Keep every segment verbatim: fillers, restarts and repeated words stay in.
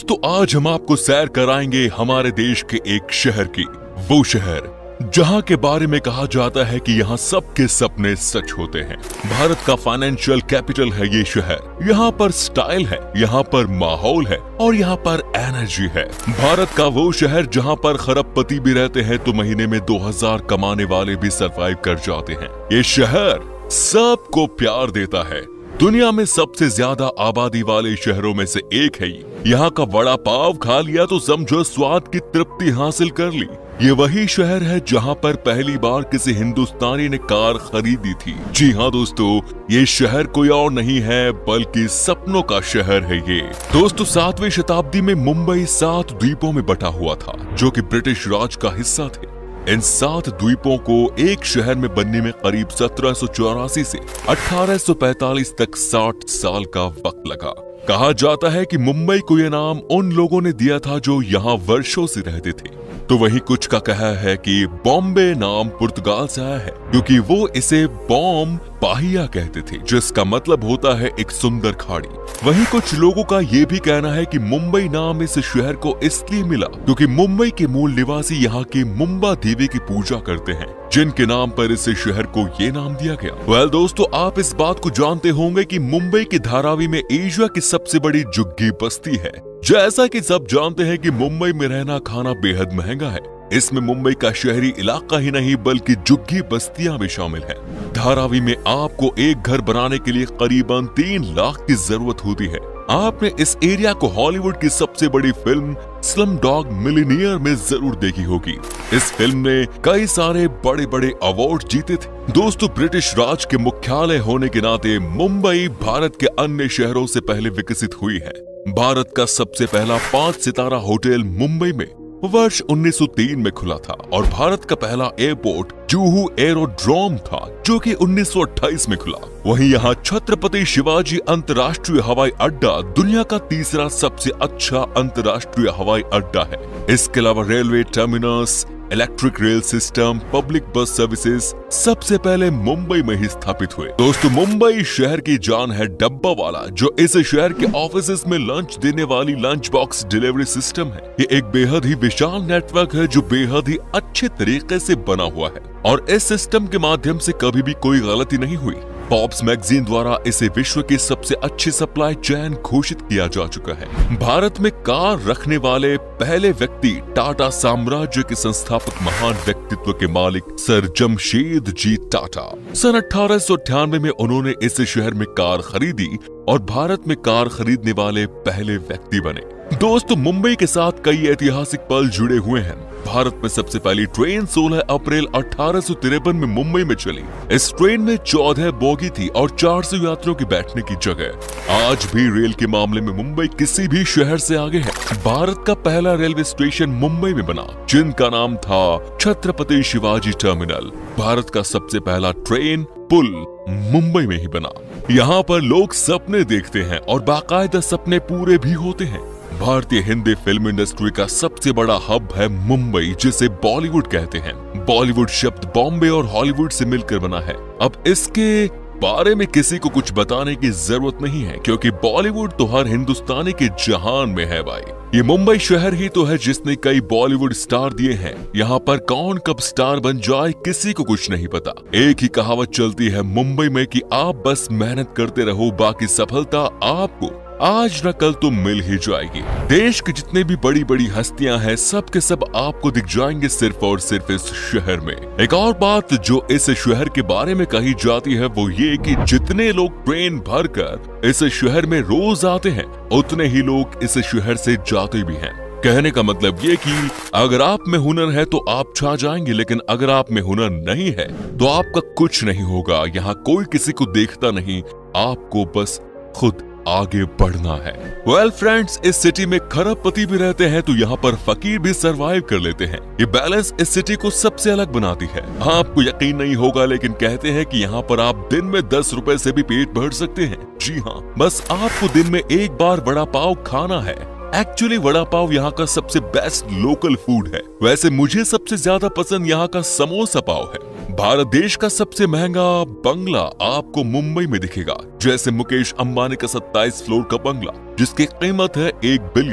दोस्तों आज हम आपको सैर कराएंगे हमारे देश के एक शहर की, वो शहर जहां के बारे में कहा जाता है कि यहाँ सबके सपने सच होते हैं। भारत का फाइनेंशियल कैपिटल है ये शहर। यहाँ पर स्टाइल है, यहाँ पर माहौल है और यहाँ पर एनर्जी है। भारत का वो शहर जहाँ पर खरबपति भी रहते हैं तो महीने में दो हज़ार कमाने वाले भी सरवाइव कर जाते हैं। ये शहर सबको प्यार देता है। दुनिया में सबसे ज्यादा आबादी वाले शहरों में से एक है ये। यहाँ का वड़ा पाव खा लिया तो समझो स्वाद की तृप्ति हासिल कर ली। ये वही शहर है जहाँ पर पहली बार किसी हिंदुस्तानी ने कार खरीदी थी। जी हाँ दोस्तों, ये शहर कोई और नहीं है बल्कि सपनों का शहर है ये। दोस्तों सातवीं शताब्दी में मुंबई सात द्वीपों में बटा हुआ था जो कि ब्रिटिश राज का हिस्सा थे। इन सात द्वीपों को एक शहर में बनने में करीब सत्रह सौ चौरासी से अठारह सौ पैंतालीस तक साठ साल का वक्त लगा। कहा जाता है कि मुंबई को यह नाम उन लोगों ने दिया था जो यहाँ वर्षों से रहते थे। तो वहीं कुछ का कहा है कि बॉम्बे नाम पुर्तगाल से आया है क्योंकि वो इसे बॉम बाहिया कहते थे, जिसका मतलब होता है एक सुंदर खाड़ी। वहीं कुछ लोगों का ये भी कहना है कि मुंबई नाम इस शहर को इसलिए मिला क्योंकि मुंबई के मूल निवासी यहाँ की मुंबा देवी की पूजा करते हैं, जिनके नाम पर इस शहर को ये नाम दिया गया। वेल दोस्तों, आप इस बात को जानते होंगे कि मुंबई की धारावी में एशिया की सबसे बड़ी झुग्गी बस्ती है। जैसा कि सब जानते हैं कि मुंबई में रहना खाना बेहद महंगा है। इसमें मुंबई का शहरी इलाका ही नहीं बल्कि झुग्गी बस्तियां भी शामिल हैं। धारावी में आपको एक घर बनाने के लिए करीबन तीन लाख की जरूरत होती है। आपने इस एरिया को हॉलीवुड की सबसे बड़ी फिल्म स्लम डॉग मिलियनेयर में जरूर देखी होगी। इस फिल्म ने कई सारे बड़े बड़े अवार्ड जीते थे। दोस्तों ब्रिटिश राज के मुख्यालय होने के नाते मुंबई भारत के अन्य शहरों से पहले विकसित हुई है। भारत का सबसे पहला पांच सितारा होटल मुंबई में वर्ष उन्नीस सौ तीन में खुला था और भारत का पहला एयरपोर्ट जुहू एरोड्रोम था जो कि उन्नीस सौ अट्ठाईस में खुला। वहीं यहाँ छत्रपति शिवाजी अंतर्राष्ट्रीय हवाई अड्डा दुनिया का तीसरा सबसे अच्छा अंतर्राष्ट्रीय हवाई अड्डा है। इसके अलावा railway terminus, electric rail system, public bus services सबसे पहले मुंबई में ही स्थापित हुए। दोस्तों मुंबई शहर की जान है डब्बा वाला, जो इस शहर के ऑफिसेज में लंच देने वाली लंच बॉक्स डिलीवरी सिस्टम है। ये एक बेहद ही विशाल नेटवर्क है जो बेहद ही अच्छे तरीके से बना हुआ है और इस सिस्टम के माध्यम से कभी भी कोई गलती नहीं हुई। फॉर्ब्स मैगजीन द्वारा इसे विश्व की सबसे अच्छी सप्लाई चेन घोषित किया जा चुका है। भारत में कार रखने वाले पहले व्यक्ति टाटा साम्राज्य के संस्थापक महान व्यक्तित्व के मालिक सर जमशेद जी टाटा। सन अठारह सौ अट्ठानवे में उन्होंने इस शहर में कार खरीदी और भारत में कार खरीदने वाले पहले व्यक्ति बने। दोस्तों मुंबई के साथ कई ऐतिहासिक पल जुड़े हुए हैं। भारत में सबसे पहली ट्रेन सोलह अप्रैल अठारह सौ तिरपन में मुंबई में चली। इस ट्रेन में चौदह बोगी थी और चार सौ यात्रियों की बैठने की जगह। आज भी रेल के मामले में मुंबई किसी भी शहर से आगे है। भारत का पहला रेलवे स्टेशन मुंबई में बना जिनका नाम था छत्रपति शिवाजी टर्मिनल। भारत का सबसे पहला ट्रेन पुल मुंबई में ही बना। यहाँ पर लोग सपने देखते हैं और बाकायदा सपने पूरे भी होते हैं। भारतीय हिंदी फिल्म इंडस्ट्री का सबसे बड़ा हब है मुंबई, जिसे बॉलीवुड कहते हैं। बॉलीवुड शब्द बॉम्बे और हॉलीवुड से मिलकर बना है। अब इसके बारे में किसी को कुछ बताने की जरूरत नहीं है क्योंकि बॉलीवुड तो हर हिंदुस्तानी के जहान में है भाई। ये मुंबई शहर ही तो है जिसने कई बॉलीवुड स्टार दिए हैं। यहाँ पर कौन कब स्टार बन जाए किसी को कुछ नहीं पता। एक ही कहावत चलती है मुंबई में कि आप बस मेहनत करते रहो, बाकी सफलता आपको आज न कल तो मिल ही जाएगी। देश की जितने भी बड़ी बड़ी हस्तियां हैं सब के सब आपको दिख जाएंगे सिर्फ और सिर्फ इस शहर में। एक और बात जो इस शहर के बारे में कही जाती है वो ये कि जितने लोग ट्रेन भरकर इस शहर में रोज आते हैं उतने ही लोग इस शहर से जाते भी हैं। कहने का मतलब ये कि अगर आप में हुनर है तो आप छा जाएंगे, लेकिन अगर आप में हुनर नहीं है तो आपका कुछ नहीं होगा। यहाँ कोई किसी को देखता नहीं, आपको बस खुद आगे बढ़ना है। वेल फ्रेंड्स, इस सिटी में खरबपति भी रहते हैं तो यहाँ पर फकीर भी सरवाइव कर लेते हैं। ये बैलेंस इस सिटी को सबसे अलग बनाती है। हाँ, आपको यकीन नहीं होगा लेकिन कहते हैं कि यहाँ पर आप दिन में दस रुपए से भी पेट भर सकते हैं। जी हाँ, बस आपको दिन में एक बार वड़ा पाव खाना है। एक्चुअली वड़ा पाव यहाँ का सबसे बेस्ट लोकल फूड है। वैसे मुझे सबसे ज्यादा पसंद यहाँ का समोसा पाव है। भारत देश का सबसे महंगा बंगला आपको मुंबई में दिखेगा, जैसे मुकेश अंबानी का सत्ताईस फ्लोर का बंगला जिसकी कीमत है एक बिलियन।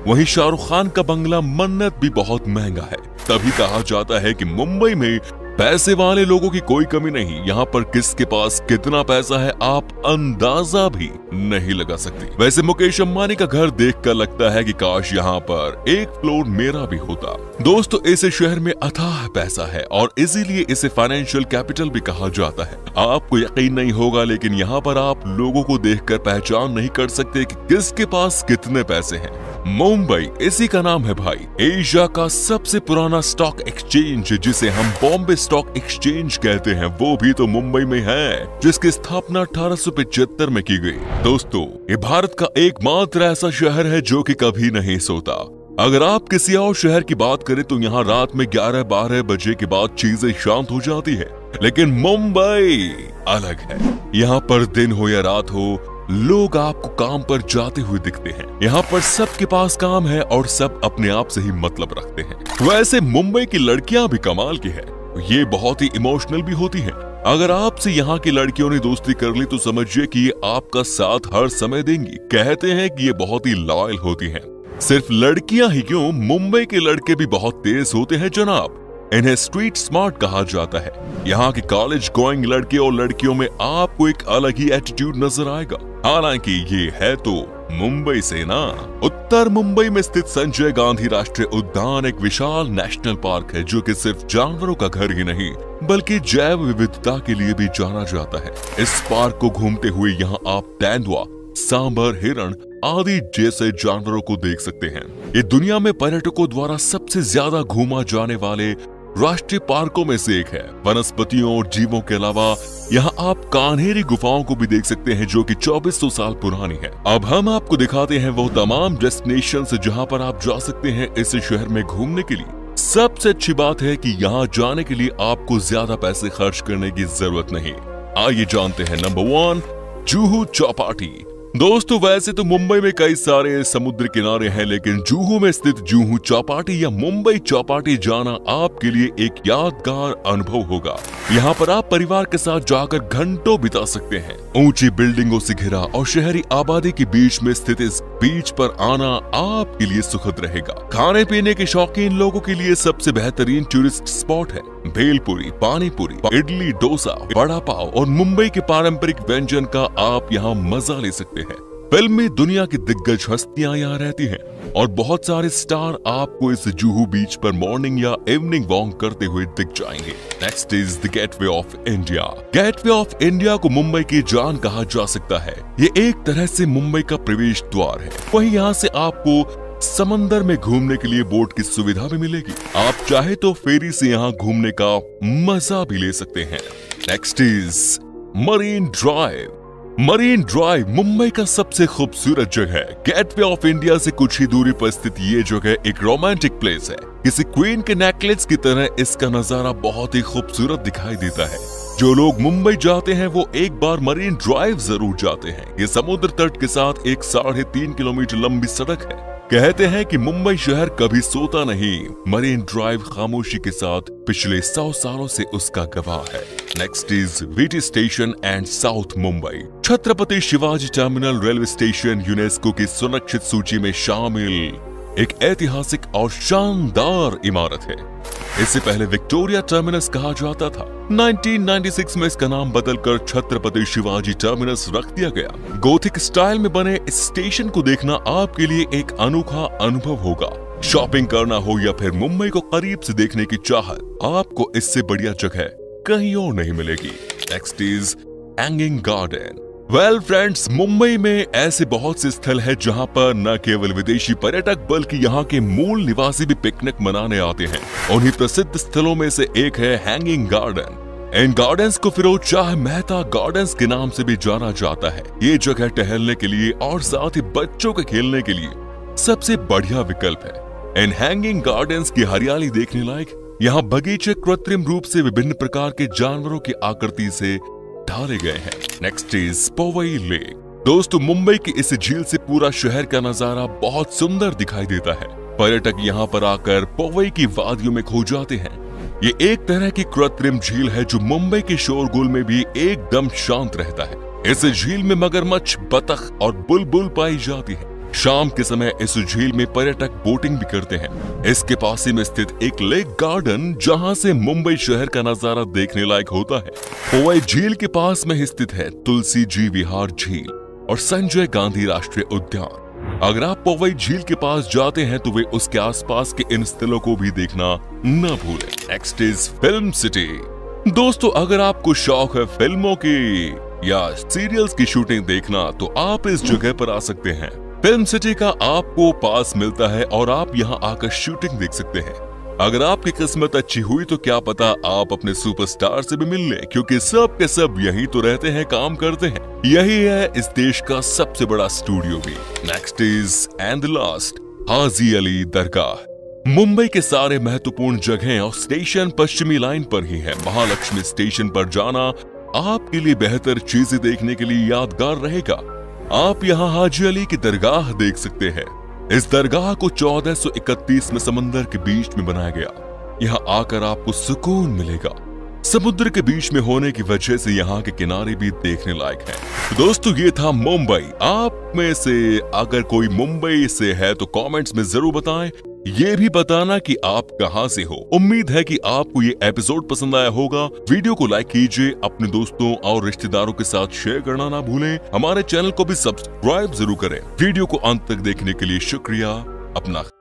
वहीं शाहरुख खान का बंगला मन्नत भी बहुत महंगा है। तभी कहा जाता है कि मुंबई में पैसे वाले लोगों की कोई कमी नहीं। यहाँ पर किसके पास कितना पैसा है आप अंदाजा भी नहीं लगा सकते। वैसे मुकेश अंबानी का घर देखकर लगता है कि काश यहाँ पर एक फ्लोर मेरा भी होता। दोस्तों, इस शहर में अथाह पैसा है और इसीलिए इसे फाइनेंशियल कैपिटल भी कहा जाता है। आपको यकीन नहीं होगा, लेकिन यहाँ पर आप लोगों को देखकर पहचान नहीं कर सकते कि किसके पास कितने पैसे हैं। मुंबई, इसी का नाम है भाई। एशिया का सबसे पुराना स्टॉक एक्सचेंज, जिसे हम बॉम्बे स्टॉक एक्सचेंज कहते हैं, वो भी तो मुंबई में है, जिसकी स्थापना अठारह सौ पचहत्तर में की गई। दोस्तों, ये भारत का एकमात्र ऐसा शहर है जो कि कभी नहीं सोता। अगर आप किसी और शहर की बात करें तो यहाँ रात में ग्यारह बारह बजे के बाद चीजें शांत हो जाती है, लेकिन मुंबई अलग है। यहाँ पर दिन हो या रात हो, लोग आपको काम पर जाते हुए दिखते हैं। यहाँ पर सबके पास काम है और सब अपने आप से ही मतलब रखते हैं। वैसे मुंबई की लड़कियां भी कमाल की है, ये बहुत ही इमोशनल भी होती हैं। अगर आपसे यहाँ की लड़कियों ने दोस्ती कर ली तो समझिए कि ये आपका साथ हर समय देंगी। कहते हैं कि ये बहुत ही लॉयल होती हैं। सिर्फ लड़कियां ही क्यों, मुंबई के लड़के भी बहुत तेज होते हैं जनाब। इन्हें स्ट्रीट स्मार्ट कहा जाता है। यहाँ की कॉलेज गोइंग लड़के और लड़कियों में आपको एक अलग ही एटीट्यूड नजर आएगा। हालांकि ये है तो मुंबई से ना। उत्तर मुंबई में स्थित संजय गांधी राष्ट्रीय उद्यान एक विशाल नेशनल पार्क है, जो कि सिर्फ जानवरों का घर ही नहीं बल्कि जैव विविधता के लिए भी जाना जाता है। इस पार्क को घूमते हुए यहाँ आप तेंदुआ, सांबर, हिरण आदि जैसे जानवरों को देख सकते हैं। ये दुनिया में पर्यटकों द्वारा सबसे ज्यादा घूमा जाने वाले राष्ट्रीय पार्कों में से एक है। वनस्पतियों और जीवों के अलावा यहाँ आप कान्हेरी गुफाओं को भी देख सकते हैं, जो कि चौबीस सौ साल पुरानी है। अब हम आपको दिखाते हैं वो तमाम डेस्टिनेशंस जहाँ पर आप जा सकते हैं इस शहर में घूमने के लिए। सबसे अच्छी बात है कि यहाँ जाने के लिए आपको ज्यादा पैसे खर्च करने की जरूरत नहीं। आइए जानते हैं। Number one, Juhu Chowpatty. दोस्तों, वैसे तो मुंबई में कई सारे समुद्र किनारे हैं, लेकिन जुहू में स्थित जुहू चौपाटी या मुंबई चौपाटी जाना आपके लिए एक यादगार अनुभव होगा। यहाँ पर आप परिवार के साथ जाकर घंटों बिता सकते हैं। ऊंची बिल्डिंगों से घिरा और शहरी आबादी के बीच में स्थित इस बीच पर आना आपके लिए सुखद रहेगा। खाने पीने के शौकीन लोगों के लिए सबसे बेहतरीन टूरिस्ट स्पॉट है। भेलपुरी, पानी पूरी, इडली, डोसा, बड़ा पाव और मुंबई के पारंपरिक व्यंजन का आप यहाँ मजा ले सकते हैं। फिल्मी दुनिया की दिग्गज हस्तियां यहाँ रहती हैं और बहुत सारे स्टार आपको इस जुहू बीच पर मॉर्निंग या इवनिंग वॉक करते हुए दिख जाएंगे। Next is the gateway of India. Gateway of India को मुंबई की जान कहा जा सकता है। ये एक तरह से मुंबई का प्रवेश द्वार है। वहीं यहाँ से आपको समंदर में घूमने के लिए बोट की सुविधा भी मिलेगी। आप चाहे तो फेरी से यहाँ घूमने का मजा भी ले सकते हैं। Next is marine drive. Marine drive Mumbai का सबसे खूबसूरत जगह है। गेटवे ऑफ इंडिया से कुछ ही दूरी पर स्थित ये जगह एक रोमांटिक प्लेस है। किसी क्वीन के नेकलेस की तरह इसका नजारा बहुत ही खूबसूरत दिखाई देता है। जो लोग मुंबई जाते हैं वो एक बार मरीन ड्राइव जरूर जाते हैं। ये समुद्र तट के साथ एक साढ़े तीन किलोमीटर लंबी सड़क है। कहते हैं कि मुंबई शहर कभी सोता नहीं। मरीन ड्राइव खामोशी के साथ पिछले सौ सालों से उसका गवाह है। Next is VT station and south Mumbai. Chhatrapati Shivaji terminal railway station UNESCO की सुरक्षित सूची में शामिल एक ऐतिहासिक और शानदार इमारत है। इससे पहले विक्टोरिया टर्मिनस कहा जाता था। उन्नीस सौ छियानवे में इसका नाम बदलकर छत्रपति शिवाजी टर्मिनस रख दिया गया। गोथिक स्टाइल में बने इस स्टेशन को देखना आपके लिए एक अनोखा अनुभव होगा। शॉपिंग करना हो या फिर मुंबई को करीब से देखने की चाहत, आपको इससे बढ़िया जगह कहीं और नहीं मिलेगी। Next is hanging garden. Well friends, Mumbai में ऐसे बहुत से स्थल हैं जहां पर न केवल विदेशी पर्यटक बल्कि यहां के मूल निवासी भी पिकनिक मनाने आते हैं। उन्हीं प्रसिद्ध स्थलों में से एक है हैंगिंग गार्डन। इन गार्डन्स को फिरोज शाह मेहता गार्डन्स के नाम से भी जाना जाता है। ये जगह टहलने के लिए और साथ ही बच्चों के खेलने के लिए सबसे बढ़िया विकल्प है। इन हैंगिंग गार्डन्स की हरियाली देखने लायक। यहाँ बगीचे कृत्रिम रूप से विभिन्न प्रकार के जानवरों की आकृति से ढाले गए हैं। Next is Powai lake. दोस्तों, मुंबई की इस झील से पूरा शहर का नजारा बहुत सुंदर दिखाई देता है। पर्यटक यहाँ पर आकर पोवई की वादियों में खो जाते हैं। ये एक तरह की कृत्रिम झील है जो मुंबई के शोरगुल में भी एकदम शांत रहता है। इस झील में मगरमच्छ, बतख और बुलबुल पाई जाती है। शाम के समय इस झील में पर्यटक बोटिंग भी करते हैं। इसके पास ही में स्थित एक लेक गार्डन जहां से मुंबई शहर का नजारा देखने लायक होता है। पोवई झील के पास में ही स्थित है तुलसी जी विहार झील और संजय गांधी राष्ट्रीय उद्यान। अगर आप पोवई झील के पास जाते हैं तो वे उसके आसपास के इन स्थलों को भी देखना न भूलें। Next is film city. दोस्तों, अगर आपको शौक है फिल्मों की या सीरियल्स की शूटिंग देखना तो आप इस जगह पर आ सकते हैं। फिल्म सिटी का आपको पास मिलता है और आप यहाँ आकर शूटिंग देख सकते हैं। अगर आपकी किस्मत अच्छी हुई तो क्या पता आप अपने सुपरस्टार से भी मिल लें, क्योंकि सब के सब यहीं तो रहते हैं, काम करते हैं। यही है इस देश का सबसे बड़ा स्टूडियो भी। Next is and last, Haji Ali Dargah. Mumbai के सारे महत्वपूर्ण जगहें और स्टेशन पश्चिमी लाइन पर ही है। महालक्ष्मी स्टेशन पर जाना आपके लिए बेहतर चीजें देखने के लिए यादगार रहेगा। आप यहाँ हाजी अली की दरगाह देख सकते हैं। इस दरगाह को चौदह सौ इकतीस में समंदर के बीच में बनाया गया। यहाँ आकर आपको सुकून मिलेगा। समुद्र के बीच में होने की वजह से यहाँ के किनारे भी देखने लायक हैं। तो दोस्तों, ये था मुंबई। आप में से अगर कोई मुंबई से है तो कमेंट्स में जरूर बताएं। ये भी बताना कि आप कहां से हो। उम्मीद है कि आपको ये एपिसोड पसंद आया होगा। वीडियो को लाइक कीजिए, अपने दोस्तों और रिश्तेदारों के साथ शेयर करना ना भूलें। हमारे चैनल को भी सब्सक्राइब जरूर करें। वीडियो को अंत तक देखने के लिए शुक्रिया। अपना